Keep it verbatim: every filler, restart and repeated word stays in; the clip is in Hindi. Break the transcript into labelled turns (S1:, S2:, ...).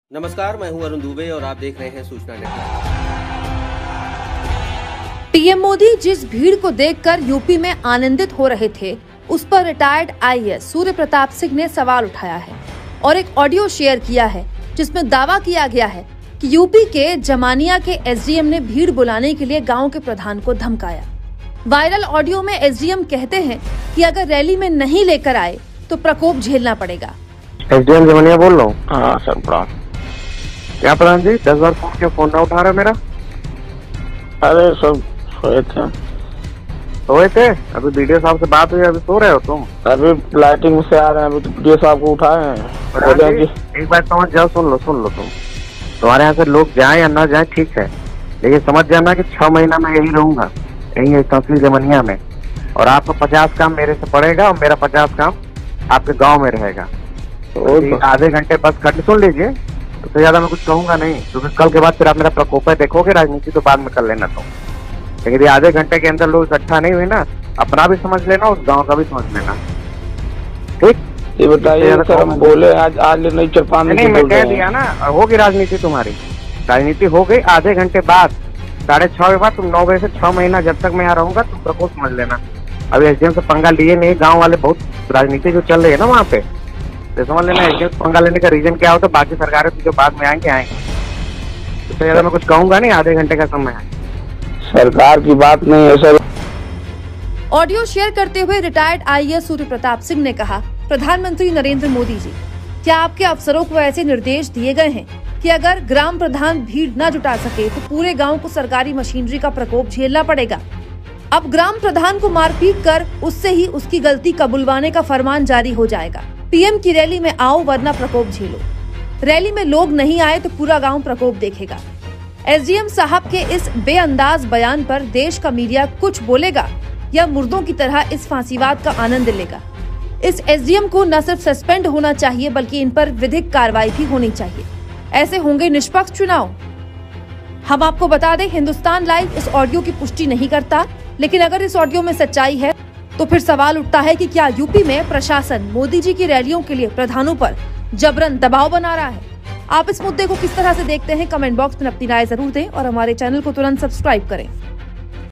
S1: नमस्कार, मैं हूं अरुण दुबे और आप देख रहे हैं सूचना नेटवर्क।
S2: पीएम मोदी जिस भीड़ को देखकर यूपी में आनंदित हो रहे थे, उस पर रिटायर्ड आईएएस सूर्य प्रताप सिंह ने सवाल उठाया है और एक ऑडियो शेयर किया है जिसमें दावा किया गया है कि यूपी के जमानिया के एसडीएम ने भीड़ बुलाने के लिए गांव के प्रधान को धमकाया। वायरल ऑडियो में एसडीएम कहते हैं कि अगर रैली में नहीं लेकर आए तो प्रकोप झेलना पड़ेगा।
S3: एसडीएम जमानिया बोल रहा हूँ। हाँ सर, प्रधान क्या प्रधान जी, दस बार फोन क्यों फोन ना उठा रहे मेरा? अरे सब सोए थे सोए थे अभी वीडियो साहब से बात हुई, अभी सो रहे हो तुम? अभी लाइटिंग से आ रहे हैं, अभी तो वीडियो साहब को उठाए हैं। एक बात समझ जाओ, सुन लो सुन लो तुम तुम्हारे यहाँ से लोग जाए या ना जाए ठीक है, लेकिन समझ जाना कि छह महीना मैं यही रहूंगा, यही तहसील जमनिया में, और आपका पचास काम मेरे से पड़ेगा और मेरा पचास काम आपके गाँव में रहेगा। तो आधे घंटे बस खट सुन लीजिए, तो ज्यादा मैं कुछ कहूंगा नहीं, क्योंकि कल के बाद फिर आप मेरा प्रकोप देखोगे, राजनीति तो बाद में कर लेना। तो लेकिन यदि आधे घंटे के अंदर लोग इकट्ठा नहीं हुए ना, अपना भी समझ लेना, उस गांव का भी समझ लेना, ठीक? ये बताइए सर, हम बोले आज आज नहीं चल पाने नहीं, मैं कह दिया ना, होगी राजनीति तुम्हारी, राजनीति हो गई। आधे घंटे बाद साढ़े छह के बाद तुम नौ बजे से छह महीना जब तक मैं यहाँ रहूंगा, तुम प्रकोप समझ लेना। अभी एसडीएम से पंगा लिए नहीं, गाँव वाले बहुत राजनीति जो चल रही है ना वहाँ पे, समझ लेना एसडीएम पंगा लेने का रीजन क्या हो, तो बाकी सरकारें तो जो बाद में आएंगे आएंगे, इससे ज्यादा मैं कुछ कहूंगा नहीं, आधे घंटे का समय है, सरकार की बात नहीं है सर।
S2: ऑडियो शेयर करते हुए रिटायर्ड आईएएस सूर्य प्रताप सिंह ने कहा, प्रधानमंत्री नरेंद्र मोदी जी, क्या आपके अफसरों को ऐसे निर्देश दिए गए हैं कि अगर ग्राम प्रधान भीड़ न जुटा सके तो पूरे गाँव को सरकारी मशीनरी का प्रकोप झेलना पड़ेगा? अब ग्राम प्रधान को मारपीट कर उससे ही उसकी गलती कबुलवाने का फरमान जारी हो जाएगा। पीएम की रैली में आओ वरना प्रकोप झेलो। रैली में लोग नहीं आए तो पूरा गांव प्रकोप देखेगा। एसडीएम साहब के इस बेअंदाज बयान पर देश का मीडिया कुछ बोलेगा या मुर्दों की तरह इस फांसीवाद का आनंद लेगा? इस एसडीएम को न सिर्फ सस्पेंड होना चाहिए बल्कि इन पर विधिक कार्रवाई भी होनी चाहिए। ऐसे होंगे निष्पक्ष चुनाव। हम आपको बता दें, हिंदुस्तान लाइव इस ऑडियो की पुष्टि नहीं करता, लेकिन अगर इस ऑडियो में सच्चाई है तो फिर सवाल उठता है कि क्या यूपी में प्रशासन मोदी जी की रैलियों के लिए प्रधानों पर जबरन दबाव बना रहा है? आप इस मुद्दे को किस तरह से देखते हैं, कमेंट बॉक्स में अपनी राय जरूर दें और हमारे चैनल को तुरंत सब्सक्राइब करें।